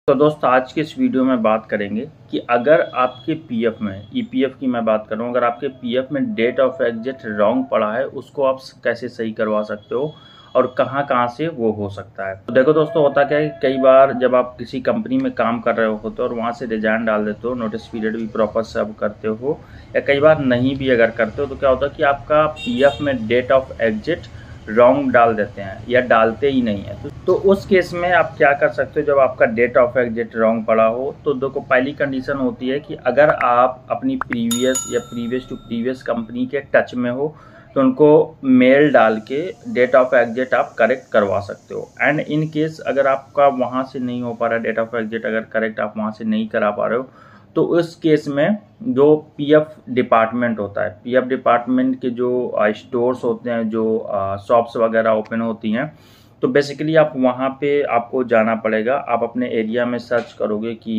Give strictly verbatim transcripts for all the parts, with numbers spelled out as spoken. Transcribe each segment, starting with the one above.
तो दोस्त आज के इस वीडियो में बात करेंगे कि अगर आपके पीएफ में ईपीएफ की मैं बात करूं, अगर आपके पीएफ में डेट ऑफ एग्जिट रॉन्ग पड़ा है उसको आप कैसे सही करवा सकते हो और कहां कहां से वो हो सकता है। तो देखो दोस्तों, होता क्या है, कई बार जब आप किसी कंपनी में काम कर रहे होते हो और वहां से रिजाइन डाल देते हो, नोटिस पीरियड भी प्रॉपर सब करते हो या कई बार नहीं भी अगर करते हो, तो क्या होता है कि आपका पीएफ में डेट ऑफ एग्जिट रॉन्ग डाल देते हैं या डालते ही नहीं है। तो, तो उस केस में आप क्या कर सकते हो, जब आपका डेट ऑफ एग्जिट रॉन्ग पड़ा हो तो देखो, पहली कंडीशन होती है कि अगर आप अपनी प्रीवियस या प्रीवियस टू प्रीवियस कंपनी के टच में हो तो उनको मेल डाल के डेट ऑफ एग्जिट आप करेक्ट करवा सकते हो। एंड इन केस अगर आपका वहाँ से नहीं हो पा रहा है डेट ऑफ एग्जिट, अगर करेक्ट आप वहाँ से नहीं करा पा रहे हो, तो उस केस में जो पीएफ डिपार्टमेंट होता है, पीएफ डिपार्टमेंट के जो स्टोर्स होते हैं, जो शॉप्स वगैरह ओपन होती हैं, तो बेसिकली आप वहाँ पे आपको जाना पड़ेगा। आप अपने एरिया में सर्च करोगे कि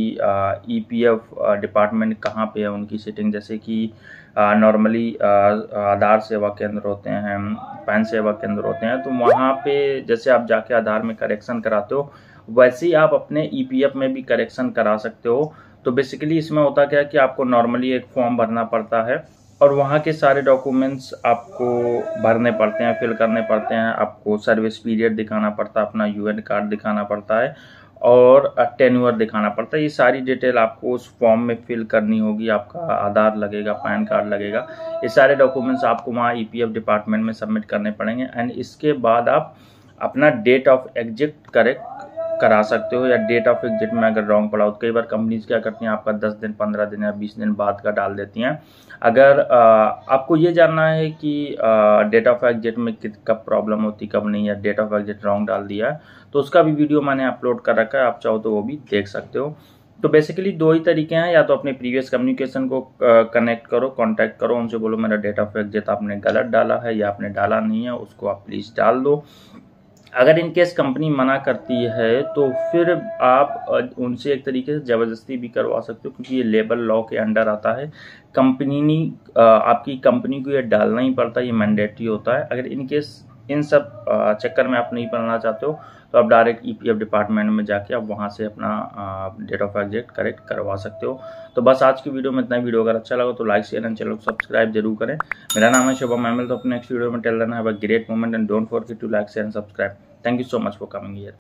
ईपीएफ डिपार्टमेंट कहाँ पे है, उनकी सिटिंग, जैसे कि नॉर्मली आधार सेवा केंद्र होते हैं, पैन सेवा केंद्र होते हैं, तो वहाँ पे जैसे आप जाके आधार में करेक्शन कराते हो वैसे ही आप अपने ईपीएफ में भी करेक्शन करा सकते हो। तो बेसिकली इसमें होता क्या है कि आपको नॉर्मली एक फॉर्म भरना पड़ता है और वहाँ के सारे डॉक्यूमेंट्स आपको भरने पड़ते हैं, फिल करने पड़ते हैं। आपको सर्विस पीरियड दिखाना पड़ता है, अपना यूएन कार्ड दिखाना पड़ता है और टेन्योर दिखाना पड़ता है। ये सारी डिटेल आपको उस फॉर्म में फिल करनी होगी। आपका आधार लगेगा, पैन कार्ड लगेगा, ये सारे डॉक्यूमेंट्स आपको वहाँ ईपीएफ डिपार्टमेंट में सबमिट करने पड़ेंगे। एंड इसके बाद आप अपना डेट ऑफ एग्जिट करेक्ट करा सकते हो। या डेट ऑफ एग्जिट में अगर रॉन्ग पड़ा हो, तो कई बार कंपनीज क्या करती हैं, आपका दस दिन पंद्रह दिन या बीस दिन बाद का डाल देती हैं। अगर आ, आपको ये जानना है कि डेट ऑफ एग्जिट में कब प्रॉब्लम होती कब नहीं, या डेट ऑफ एग्जिट रॉन्ग डाल दिया है, तो उसका भी वीडियो मैंने अपलोड कर रखा है, आप चाहो तो वो भी देख सकते हो। तो बेसिकली दो ही तरीके हैं, या तो अपने प्रीवियस कम्युनिकेशन को कनेक्ट करो, कांटेक्ट करो, उनसे बोलो मेरा डेट ऑफ एग्जिट आपने गलत डाला है या आपने डाला नहीं है, उसको आप प्लीज़ डाल दो। अगर इनकेस कंपनी मना करती है तो फिर आप उनसे एक तरीके से ज़बरदस्ती भी करवा सकते हो, क्योंकि ये लेबर लॉ के अंडर आता है। कंपनी नहीं, आपकी कंपनी को ये डालना ही पड़ता है, ये मैंडेटरी होता है। अगर इनकेस इन सब चक्कर में आप नहीं पढ़ना चाहते हो तो आप डायरेक्ट ईपीएफ डिपार्टमेंट में जाके आप वहाँ से अपना डेट ऑफ एग्जिट करेक्ट करवा सकते हो। तो बस आज की वीडियो में इतना ही। वीडियो अगर अच्छा लगा तो लाइक शेयर एंड चैनल को सब्सक्राइब जरूर करें। मेरा नाम है शुभम एमएल। तो अपने नेक्स्ट वीडियो में टेल देना, have a great moment and don't forget to like share and subscribe. Thank you so much for coming here.